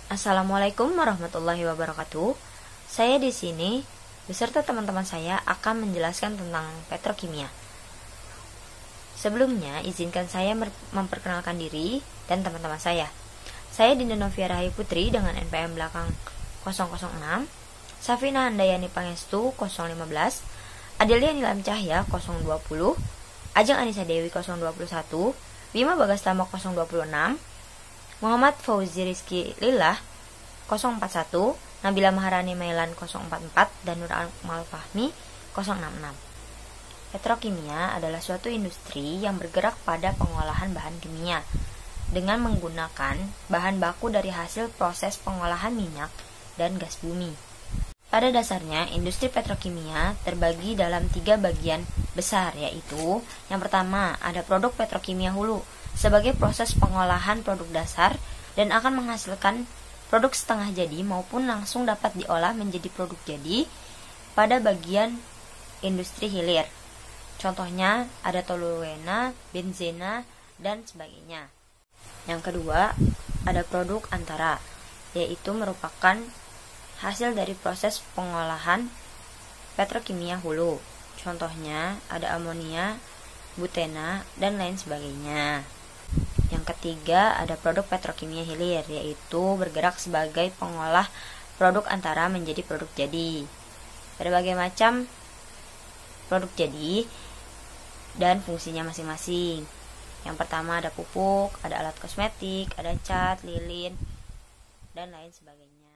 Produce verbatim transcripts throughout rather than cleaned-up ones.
Assalamualaikum warahmatullahi wabarakatuh. Saya di sini beserta teman-teman saya akan menjelaskan tentang petrokimia. Sebelumnya, izinkan saya memperkenalkan diri dan teman-teman saya. Saya Dinda Novia Rahayu Putri dengan N P M belakang nol nol enam, Safina Handayani Pangestu nol satu lima, Adelia Nilam Cahya nol dua nol, Ajeng Anissa Dewi nol dua satu, Bima Bagastama nol dua enam, Muhammad Fauzi Rizky Lillah nol empat satu, Nabila Maharani Mailan nol empat empat, dan Nur Akmal Fahmi nol enam enam. Petrokimia adalah suatu industri yang bergerak pada pengolahan bahan kimia dengan menggunakan bahan baku dari hasil proses pengolahan minyak dan gas bumi. Pada dasarnya, industri petrokimia terbagi dalam tiga bagian besar, yaitu yang pertama ada produk petrokimia hulu sebagai proses pengolahan produk dasar dan akan menghasilkan produk setengah jadi maupun langsung dapat diolah menjadi produk jadi pada bagian industri hilir. Contohnya ada toluena, benzena, dan sebagainya. Yang kedua, ada produk antara, yaitu merupakan hasil dari proses pengolahan petrokimia hulu. Contohnya ada amonia, butena, dan lain sebagainya. Yang ketiga, ada produk petrokimia hilir, yaitu bergerak sebagai pengolah produk antara menjadi produk jadi. Berbagai macam produk jadi dan fungsinya masing-masing. Yang pertama ada pupuk, ada alat kosmetik, ada cat, lilin, dan lain sebagainya.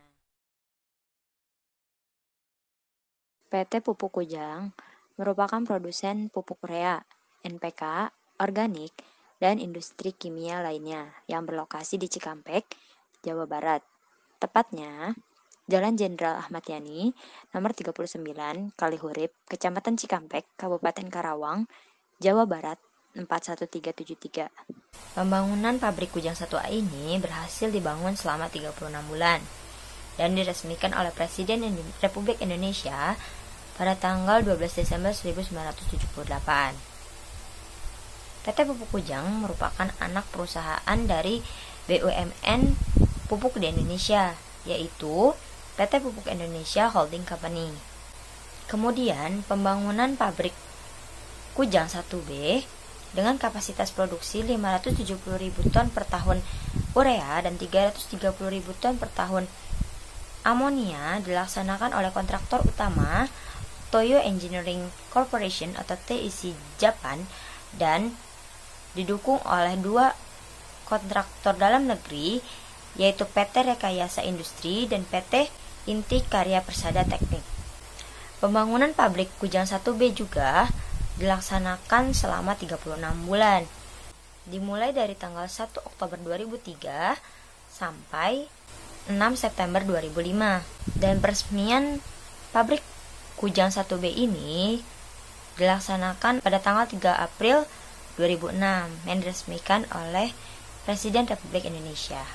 P T Pupuk Kujang merupakan produsen pupuk urea, N P K, organik, dan industri kimia lainnya yang berlokasi di Cikampek, Jawa Barat. Tepatnya, Jalan Jenderal Ahmad Yani, nomor tiga puluh sembilan, Kalihurip, Kecamatan Cikampek, Kabupaten Karawang, Jawa Barat, empat satu tiga tujuh tiga. Pembangunan pabrik Kujang satu A ini berhasil dibangun selama tiga puluh enam bulan dan diresmikan oleh Presiden Republik Indonesia pada tanggal dua belas Desember seribu sembilan ratus tujuh puluh delapan. P T Pupuk Kujang merupakan anak perusahaan dari B U M N Pupuk di Indonesia, yaitu P T Pupuk Indonesia Holding Company. Kemudian, pembangunan pabrik Kujang satu B dengan kapasitas produksi lima ratus tujuh puluh ribu ton per tahun urea dan tiga ratus tiga puluh ribu ton per tahun amonia dilaksanakan oleh kontraktor utama Toyo Engineering Corporation atau T E C Japan dan didukung oleh dua kontraktor dalam negeri, yaitu P T Rekayasa Industri dan P T Inti Karya Persada Teknik. Pembangunan pabrik Kujang satu B juga dilaksanakan selama tiga puluh enam bulan, dimulai dari tanggal satu Oktober dua ribu tiga sampai enam September dua ribu lima, dan peresmian pabrik Kujang satu B ini dilaksanakan pada tanggal tiga April dua ribu enam yang diresmikan oleh Presiden Republik Indonesia.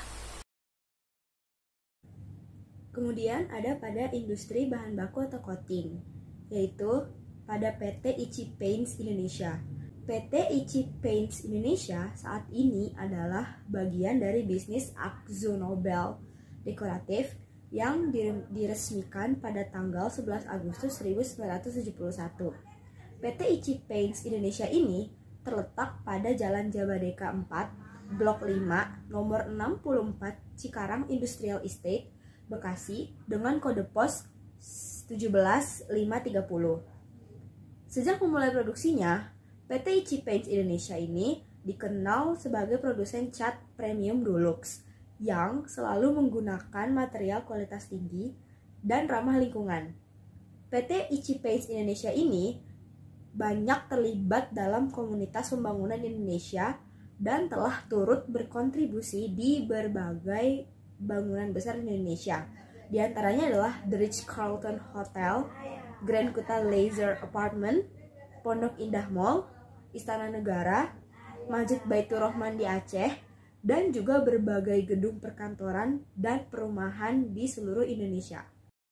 Kemudian ada pada industri bahan baku atau coating, yaitu pada P T Ichi Paints Indonesia. P T Ichi Paints Indonesia saat ini adalah bagian dari bisnis AkzoNobel Dekoratif yang diresmikan pada tanggal sebelas Agustus seribu sembilan ratus tujuh puluh satu. P T Ichi Paints Indonesia ini terletak pada Jalan Jabadeka empat, Blok lima, nomor enam puluh empat, Cikarang Industrial Estate, Bekasi, dengan kode pos tujuh belas lima tiga nol. Sejak memulai produksinya, P T Ichi Paints Indonesia ini dikenal sebagai produsen cat premium Dulux yang selalu menggunakan material kualitas tinggi dan ramah lingkungan. P T Ichi Paints Indonesia ini banyak terlibat dalam komunitas pembangunan Indonesia dan telah turut berkontribusi di berbagai bangunan besar di Indonesia. Di antaranya adalah The Ritz-Carlton Hotel, Grand Kuta Laser Apartment, Pondok Indah Mall, Istana Negara, Masjid Baitur Rahman di Aceh, dan juga berbagai gedung perkantoran dan perumahan di seluruh Indonesia.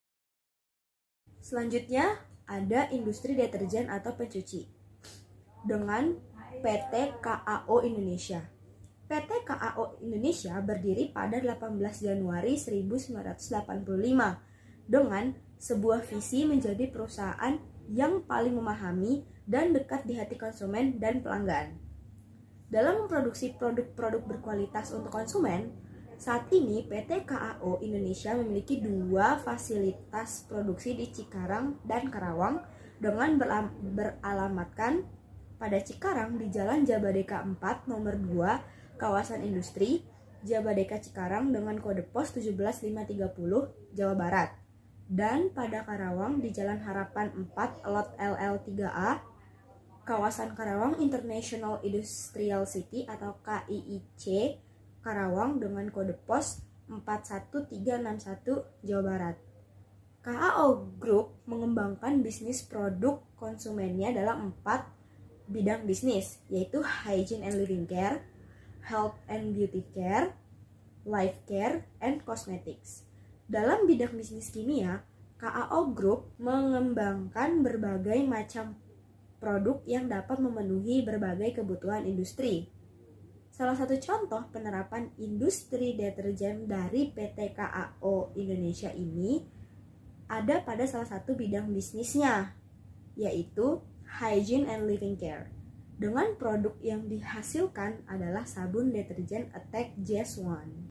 Selanjutnya ada industri deterjen atau pencuci dengan P T K A O Indonesia. P T K A O Indonesia berdiri pada delapan belas Januari seribu sembilan ratus delapan puluh lima dengan sebuah visi menjadi perusahaan yang paling memahami dan dekat di hati konsumen dan pelanggan. Dalam memproduksi produk-produk berkualitas untuk konsumen, saat ini P T K A O Indonesia memiliki dua fasilitas produksi di Cikarang dan Karawang dengan beralamatkan pada Cikarang di Jalan Jabadeka empat nomor dua, kawasan industri, Jabadeka Cikarang dengan kode pos tujuh belas lima tiga nol, Jawa Barat. Dan pada Karawang di Jalan Harapan empat, Lot L L tiga A, kawasan Karawang International Industrial City atau K I I C, Karawang dengan kode pos empat satu tiga enam satu, Jawa Barat. K A O Group mengembangkan bisnis produk konsumennya dalam empat bidang bisnis, yaitu Hygiene and Living Care, Health and Beauty Care, Life Care, and Cosmetics. Dalam bidang bisnis kimia, K A O Group mengembangkan berbagai macam produk yang dapat memenuhi berbagai kebutuhan industri. Salah satu contoh penerapan industri deterjen dari P T K A O Indonesia ini ada pada salah satu bidang bisnisnya, yaitu Hygiene and Living Care. Dengan produk yang dihasilkan adalah sabun deterjen Attack Jazz One.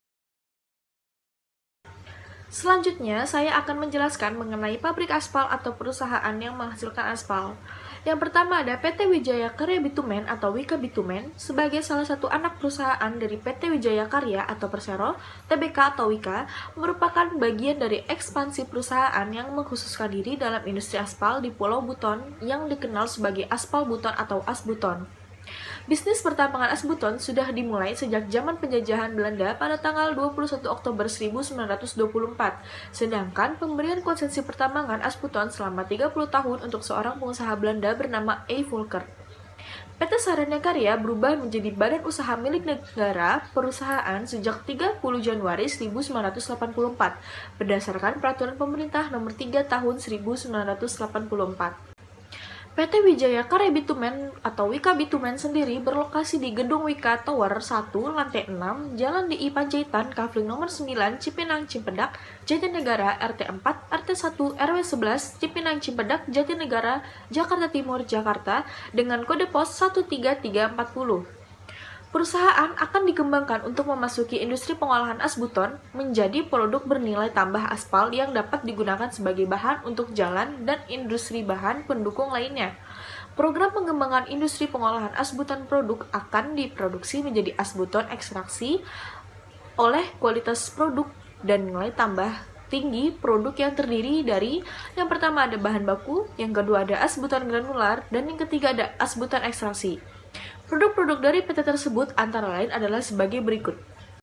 Selanjutnya, saya akan menjelaskan mengenai pabrik aspal atau perusahaan yang menghasilkan aspal. Yang pertama ada P T Wijaya Karya Bitumen atau Wika Bitumen sebagai salah satu anak perusahaan dari P T Wijaya Karya atau Persero, T B K atau Wika, merupakan bagian dari ekspansi perusahaan yang mengkhususkan diri dalam industri aspal di Pulau Buton yang dikenal sebagai Aspal Buton atau Asbuton. Bisnis pertambangan Asbuton sudah dimulai sejak zaman penjajahan Belanda pada tanggal dua puluh satu Oktober seribu sembilan ratus dua puluh empat, sedangkan pemberian konsesi pertambangan Asbuton selama tiga puluh tahun untuk seorang pengusaha Belanda bernama E. Volker. P T Sarana Karya berubah menjadi badan usaha milik negara perusahaan sejak tiga puluh Januari seribu sembilan ratus delapan puluh empat, berdasarkan Peraturan Pemerintah Nomor tiga Tahun seribu sembilan ratus delapan puluh empat. P T Wijaya Karya Bitumen atau Wika Bitumen sendiri berlokasi di Gedung Wika Tower satu, lantai enam, Jalan D I Panjaitan, Kafling nomor sembilan, Cipinang Cimpedak, Jatinegara, R T empat, R T satu, R W sebelas, Cipinang Cimpedak, Jatinegara, Jakarta Timur, Jakarta, dengan kode pos satu tiga tiga empat nol. Perusahaan akan dikembangkan untuk memasuki industri pengolahan asbuton menjadi produk bernilai tambah aspal yang dapat digunakan sebagai bahan untuk jalan dan industri bahan pendukung lainnya. Program pengembangan industri pengolahan asbuton produk akan diproduksi menjadi asbuton ekstraksi oleh kualitas produk dan nilai tambah tinggi produk yang terdiri dari yang pertama ada bahan baku, yang kedua ada asbuton granular, dan yang ketiga ada asbuton ekstraksi. Produk-produk dari P T tersebut antara lain adalah sebagai berikut.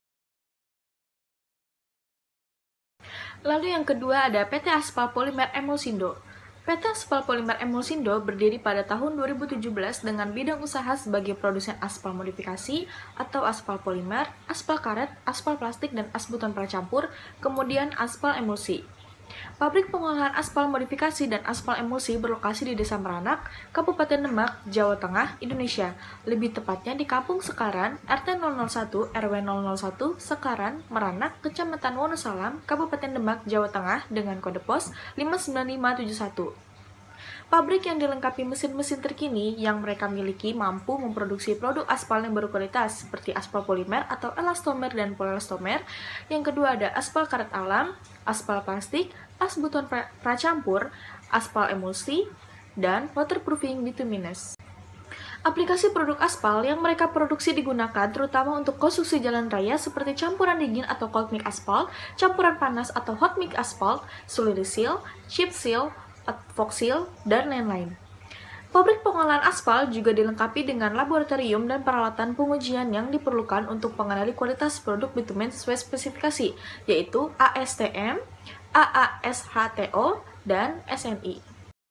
Lalu yang kedua ada P T Aspal Polimer Emulsindo. P T Aspal Polimer Emulsindo berdiri pada tahun dua ribu tujuh belas dengan bidang usaha sebagai produsen aspal modifikasi atau aspal polimer, aspal karet, aspal plastik, dan asbuton pracampur, kemudian aspal emulsi. Pabrik pengolahan aspal modifikasi dan aspal emulsi berlokasi di Desa Meranak, Kabupaten Demak, Jawa Tengah, Indonesia. Lebih tepatnya di Kampung Sekaran, R T nol nol satu, R W nol nol satu, Sekaran, Meranak, Kecamatan Wonosalam, Kabupaten Demak, Jawa Tengah, dengan kode pos lima sembilan lima tujuh satu. Pabrik yang dilengkapi mesin-mesin terkini yang mereka miliki mampu memproduksi produk aspal yang berkualitas seperti aspal polimer atau elastomer dan polielastomer. Yang kedua ada aspal karet alam, aspal plastik, asbuton pra pracampur, aspal emulsi, dan waterproofing bituminous. Aplikasi produk aspal yang mereka produksi digunakan terutama untuk konstruksi jalan raya seperti campuran dingin atau cold mix aspal, campuran panas atau hot mix aspal, solid seal, chip seal, advoxil, dan lain-lain. Pabrik pengolahan aspal juga dilengkapi dengan laboratorium dan peralatan pengujian yang diperlukan untuk mengenali kualitas produk bitumen sesuai spesifikasi, yaitu A S T M, A A S H T O, dan S N I.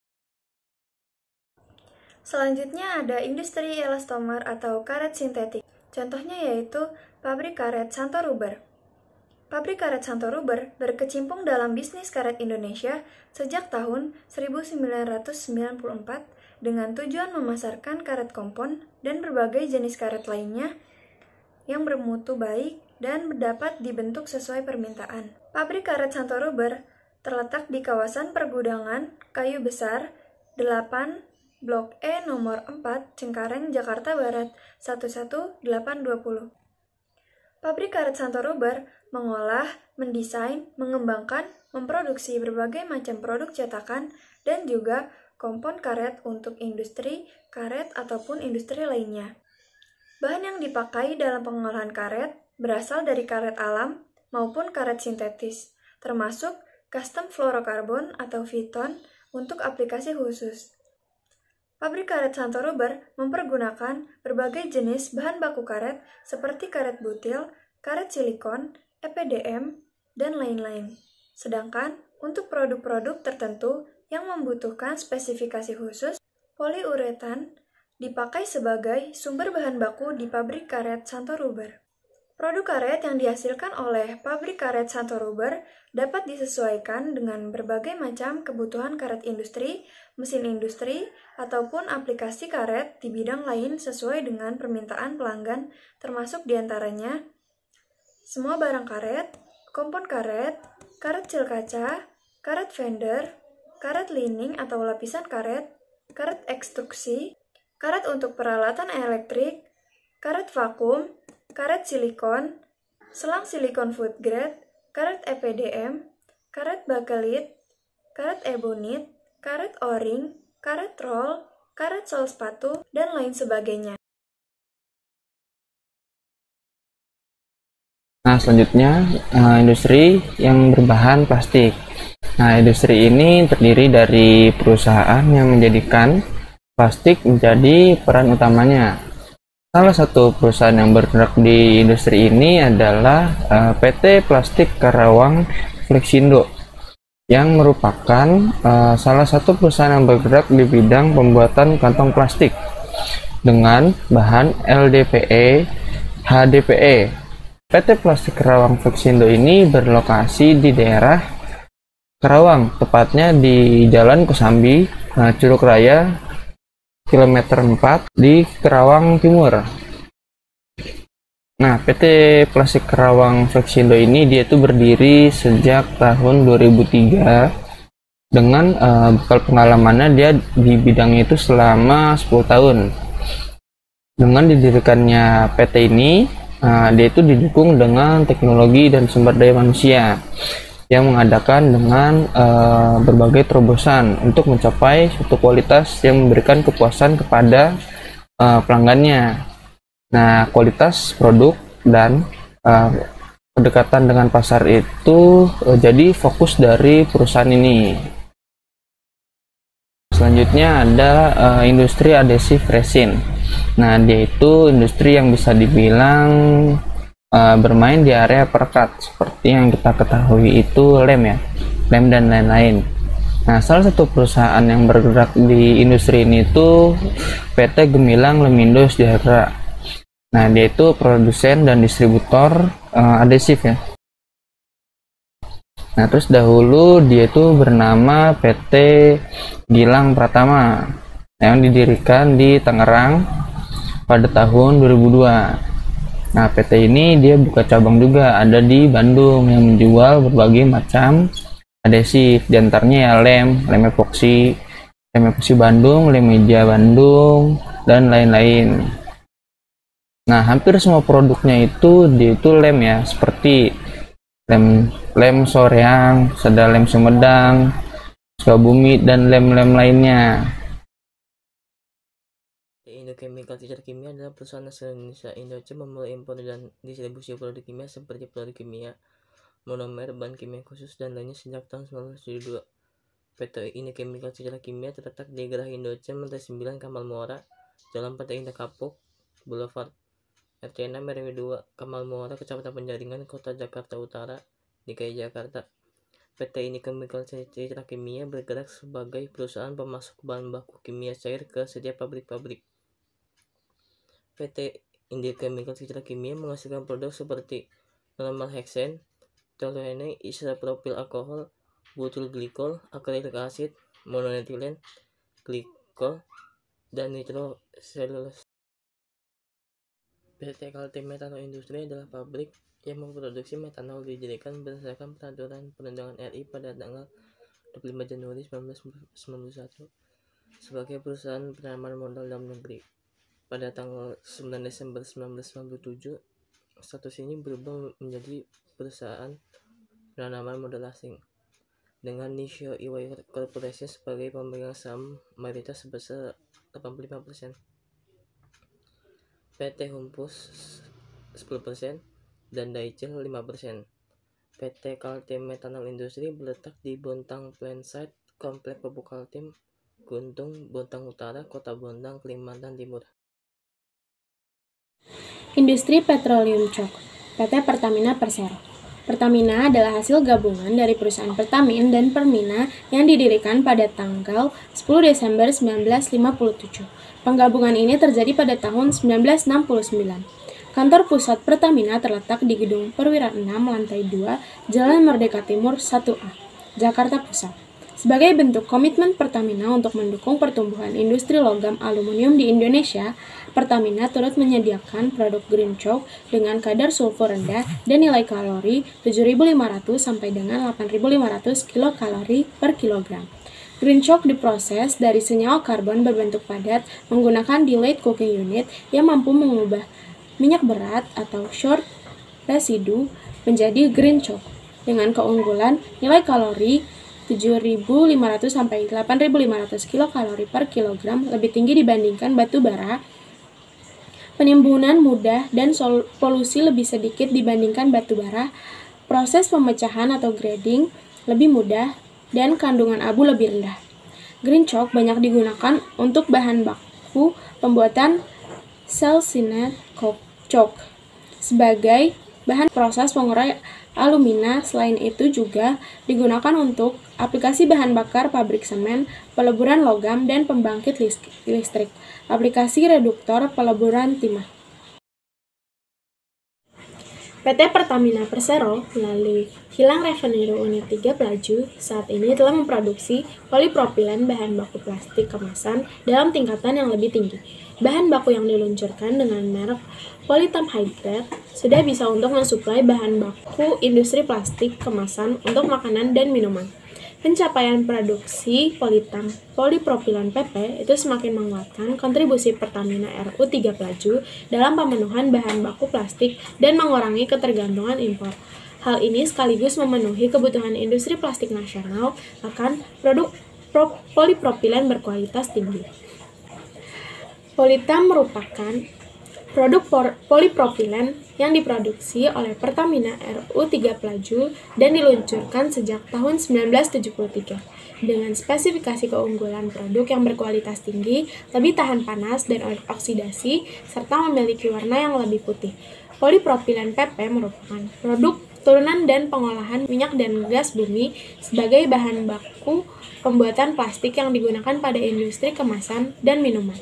Selanjutnya ada industri elastomer atau karet sintetik. Contohnya yaitu pabrik karet Santo Rubber. Pabrik karet Santo Rubber berkecimpung dalam bisnis karet Indonesia sejak tahun seribu sembilan ratus sembilan puluh empat dengan tujuan memasarkan karet kompon dan berbagai jenis karet lainnya yang bermutu baik dan dapat dibentuk sesuai permintaan. Pabrik karet Santo Ruber terletak di kawasan pergudangan kayu besar delapan Blok E nomor empat Cengkareng, Jakarta Barat satu satu delapan dua nol. Pabrik karet Santo Ruber mengolah, mendesain, mengembangkan, memproduksi berbagai macam produk cetakan dan juga kompon karet untuk industri karet ataupun industri lainnya. Bahan yang dipakai dalam pengolahan karet berasal dari karet alam maupun karet sintetis, termasuk custom fluorokarbon atau Viton untuk aplikasi khusus. Pabrik karet Santo Ruber mempergunakan berbagai jenis bahan baku karet seperti karet butil, karet silikon, E P D M, dan lain-lain. Sedangkan untuk produk-produk tertentu yang membutuhkan spesifikasi khusus, poliuretan dipakai sebagai sumber bahan baku di pabrik karet Santo Ruber. Produk karet yang dihasilkan oleh pabrik karet Santo Ruber dapat disesuaikan dengan berbagai macam kebutuhan karet industri, mesin industri, ataupun aplikasi karet di bidang lain sesuai dengan permintaan pelanggan, termasuk diantaranya semua barang karet, kompon karet, karet sil kaca, karet fender, karet lining atau lapisan karet, karet ekstruksi, karet untuk peralatan elektrik, karet vakum, karet silikon, selang silikon food grade, karet E P D M, karet bakelit, karet ebonit, karet o-ring, karet roll, karet sol sepatu, dan lain sebagainya. Nah, selanjutnya industri yang berbahan plastik. Nah, industri ini terdiri dari perusahaan yang menjadikan plastik menjadi peran utamanya. Salah satu perusahaan yang bergerak di industri ini adalah uh, P T Plastik Karawang Flexindo, yang merupakan uh, salah satu perusahaan yang bergerak di bidang pembuatan kantong plastik dengan bahan L D P E, H D P E. P T Plastik Karawang Flexindo ini berlokasi di daerah Karawang, tepatnya di Jalan Kosambi, uh, Curug Raya, kilometer empat di Karawang Timur. Nah, P T Plastik Karawang Flexindo ini dia itu berdiri sejak tahun dua ribu tiga dengan uh, bekal pengalamannya dia di bidangnya itu selama sepuluh tahun. Dengan didirikannya P T ini, uh, dia itu didukung dengan teknologi dan sumber daya manusia yang mengadakan dengan uh, berbagai terobosan untuk mencapai suatu kualitas yang memberikan kepuasan kepada uh, pelanggannya. Nah, kualitas produk dan uh, kedekatan dengan pasar itu uh, jadi fokus dari perusahaan ini. Selanjutnya ada uh, industri adhesif resin. Nah, dia itu industri yang bisa dibilang Uh, bermain di area perekat seperti yang kita ketahui itu lem ya, lem dan lain-lain. Nah, salah satu perusahaan yang bergerak di industri ini itu P T Gemilang Lemindo Sejahtera. Nah, dia itu produsen dan distributor uh, adhesif ya. Nah, terus dahulu dia itu bernama P T Gilang Pratama yang didirikan di Tangerang pada tahun dua ribu dua. Nah, P T ini dia buka cabang juga ada di Bandung yang menjual berbagai macam adhesif, diantaranya ya lem, lem epoksi, lem epoksi Bandung, lem meja Bandung, dan lain-lain. Nah, hampir semua produknya itu dia itu lem ya, seperti lem lem Soreang, ada lem Sumedang, Sukabumi, dan lem-lem lainnya. Indochemical Teacher Kimia adalah perusahaan asal Indonesia. Indochem memulai impor dan distribusi produk kimia seperti produk kimia, monomer, bahan kimia khusus, dan lainnya sejak tahun seribu sembilan ratus tujuh puluh dua. P T Indochemical Teacher Kimia terletak di Gerah Indocem, lantai sembilan, Kamal Muara, Jalan Pantai Indah Kapuk, Boulevard R T enam R W dua, Kamal Muara, Kecamatan Penjaringan, Kota Jakarta Utara, D K I Jakarta. P T Indochemical Teacher Kimia bergerak sebagai perusahaan pemasok bahan baku kimia cair ke setiap pabrik-pabrik. P T Indochemical Teacher Kimia menghasilkan produk seperti normal hexane, toluene, isopropyl alkohol, butyl glikol, acrylic acid, monoetilen glikol, dan nitroselulose. P T Kaltim Metanol Industri adalah pabrik yang memproduksi metanol didirikan berdasarkan peraturan perundangan R I pada tanggal dua puluh lima Januari seribu sembilan ratus sembilan puluh satu sebagai perusahaan penanaman modal dalam negeri. Pada tanggal sembilan Desember seribu sembilan ratus sembilan puluh tujuh, status ini berubah menjadi perusahaan penanaman modal asing dengan Nissho Iwai Corporation sebagai pemegang saham mayoritas sebesar delapan puluh lima persen, P T Humpus sepuluh persen, dan Daichel lima persen. P T Kaltim Metanol Industri berletak di Bontang Plant Site, Komplek Pupuk Kaltim, Guntung, Bontang Utara, Kota Bontang, Kalimantan Timur. Industri Petroleum Coke, P T Pertamina Persero. Pertamina adalah hasil gabungan dari perusahaan Pertamin dan Permina yang didirikan pada tanggal sepuluh Desember seribu sembilan ratus lima puluh tujuh. Penggabungan ini terjadi pada tahun seribu sembilan ratus enam puluh sembilan. Kantor pusat Pertamina terletak di Gedung Perwira enam, lantai dua, Jalan Merdeka Timur satu A, Jakarta Pusat. Sebagai bentuk komitmen Pertamina untuk mendukung pertumbuhan industri logam aluminium di Indonesia, Pertamina turut menyediakan produk Green Coke dengan kadar sulfur rendah dan nilai kalori tujuh ribu lima ratus sampai dengan delapan ribu lima ratus kilokalori per kilogram. Green Coke diproses dari senyawa karbon berbentuk padat menggunakan delayed cooking unit yang mampu mengubah minyak berat atau short residue menjadi Green Coke dengan keunggulan nilai kalori tujuh ribu lima ratus sampai delapan ribu lima ratus kilokalori per kilogram lebih tinggi dibandingkan batu bara, penimbunan mudah dan polusi lebih sedikit dibandingkan batu bara, proses pemecahan atau grading lebih mudah, dan kandungan abu lebih rendah. Green Coke banyak digunakan untuk bahan baku pembuatan calcined coke sebagai bahan proses pengurai alumina. Selain itu juga digunakan untuk aplikasi bahan bakar pabrik semen, peleburan logam, dan pembangkit listrik, aplikasi reduktor peleburan timah. P T Pertamina Persero melalui kilang Refinery Unit tiga Pelaju saat ini telah memproduksi polipropilen bahan baku plastik kemasan dalam tingkatan yang lebih tinggi. Bahan baku yang diluncurkan dengan merek Polytam Hydrate sudah bisa untuk mensuplai bahan baku industri plastik kemasan untuk makanan dan minuman. Pencapaian produksi Polytam polipropilen P P itu semakin menguatkan kontribusi Pertamina R U tiga Pelaju dalam pemenuhan bahan baku plastik dan mengurangi ketergantungan impor. Hal ini sekaligus memenuhi kebutuhan industri plastik nasional akan produk pro- polipropilen berkualitas tinggi. Polytam merupakan produk por- polipropilen yang diproduksi oleh Pertamina R U tiga Pelaju dan diluncurkan sejak tahun seribu sembilan ratus tujuh puluh tiga. Dengan spesifikasi keunggulan produk yang berkualitas tinggi, lebih tahan panas dan oksidasi, serta memiliki warna yang lebih putih. Polipropilen P P merupakan produk turunan dan pengolahan minyak dan gas bumi sebagai bahan baku pembuatan plastik yang digunakan pada industri kemasan dan minuman.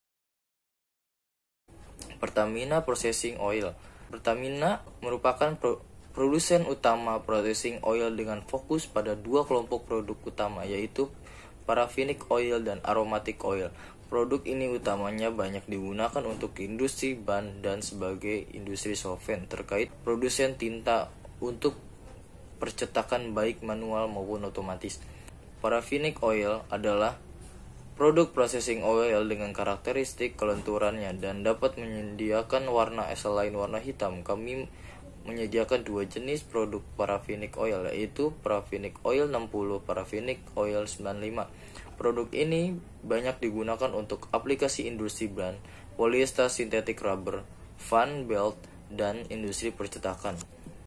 Pertamina Processing Oil. Pertamina merupakan pro- produsen utama processing oil dengan fokus pada dua kelompok produk utama, yaitu paraffinic oil dan aromatic oil. Produk ini utamanya banyak digunakan untuk industri ban dan sebagai industri solvent terkait produsen tinta untuk percetakan baik manual maupun otomatis. Paraffinic oil adalah produk processing oil dengan karakteristik kelenturannya dan dapat menyediakan warna selain warna hitam. Kami menyediakan dua jenis produk paraffinic oil, yaitu paraffinic oil enam puluh, paraffinic oil sembilan puluh lima. Produk ini banyak digunakan untuk aplikasi industri ban, polyester synthetic rubber, fan belt, dan industri percetakan.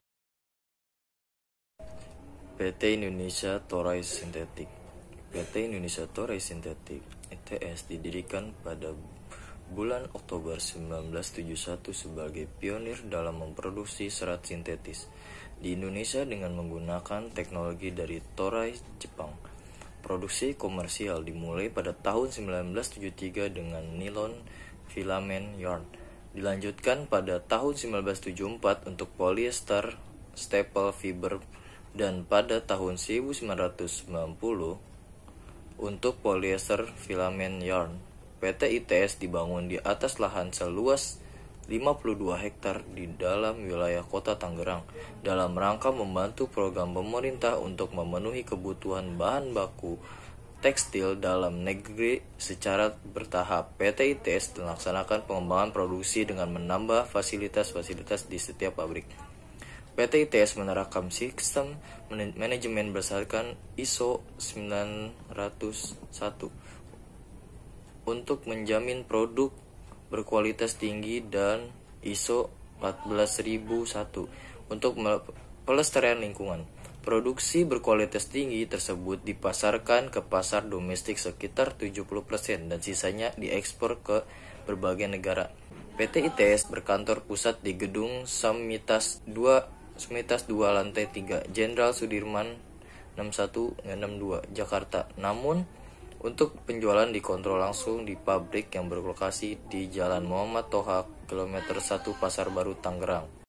P T Indonesia Toray Synthetic. P T Indonesia Toray Synthetic (I T S) didirikan pada bulan Oktober seribu sembilan ratus tujuh puluh satu sebagai pionir dalam memproduksi serat sintetis di Indonesia dengan menggunakan teknologi dari Toray, Jepang. Produksi komersial dimulai pada tahun seribu sembilan ratus tujuh puluh tiga dengan nilon filament yarn. Dilanjutkan pada tahun seribu sembilan ratus tujuh puluh empat untuk polyester staple fiber dan pada tahun seribu sembilan ratus sembilan puluh untuk polyester filament yarn. P T I T S dibangun di atas lahan seluas lima puluh dua hektar di dalam wilayah Kota Tangerang dalam rangka membantu program pemerintah untuk memenuhi kebutuhan bahan baku tekstil dalam negeri secara bertahap. P T I T S melaksanakan pengembangan produksi dengan menambah fasilitas-fasilitas di setiap pabrik. P T I T S menerapkan sistem manajemen berdasarkan I S O sembilan ratus satu untuk menjamin produk berkualitas tinggi dan I S O empat belas ribu satu untuk pelestarian lingkungan. Produksi berkualitas tinggi tersebut dipasarkan ke pasar domestik sekitar tujuh puluh persen dan sisanya diekspor ke berbagai negara. P T I T S berkantor pusat di gedung Samitas dua, Samitas dua lantai tiga, Jenderal Sudirman enam satu enam dua, Jakarta. Namun, untuk penjualan dikontrol langsung di pabrik yang berlokasi di Jalan Muhammad Toha, kilometer satu Pasar Baru, Tangerang.